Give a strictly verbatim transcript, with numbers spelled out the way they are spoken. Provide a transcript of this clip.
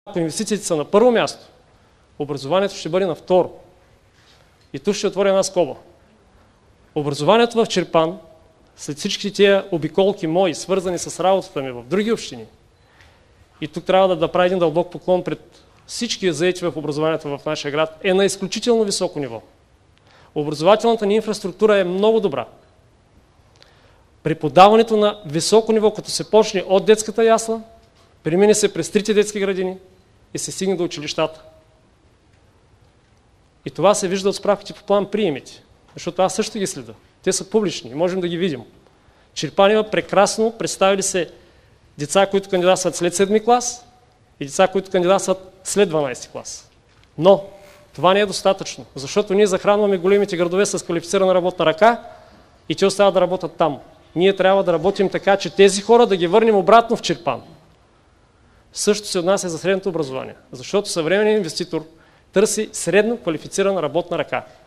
Ако инвестициите са на първо място, образованието ще бъде на второ. И тук ще отворя една скоба. Образованието в Чирпан, след всички тия обиколки мои, свързани с работата ми в други общини, и тук трябва да направя един дълбок поклон пред всички заети в образованието в нашия град, е на изключително високо ниво. Образователната ни инфраструктура е много добра. Преподаването на високо ниво, като се почне от детската ясла, премине се през трите детски градини и се стигне до училищата. И това се вижда от справките по план приемите, защото аз също ги следа. Те са публични и можем да ги видим. Чирпан има прекрасно представили се деца, които кандидатстват след седми клас и деца, които кандидатстват след дванадесети клас. Но това не е достатъчно, защото ние захранваме големите градове с квалифицирана работна ръка и те остават да работят там. Ние трябва да работим така, че тези хора да ги върнем обратно в Чирпан. Също се отнася за средното образование, защото съвременният инвеститор търси средно квалифицирана работна ръка.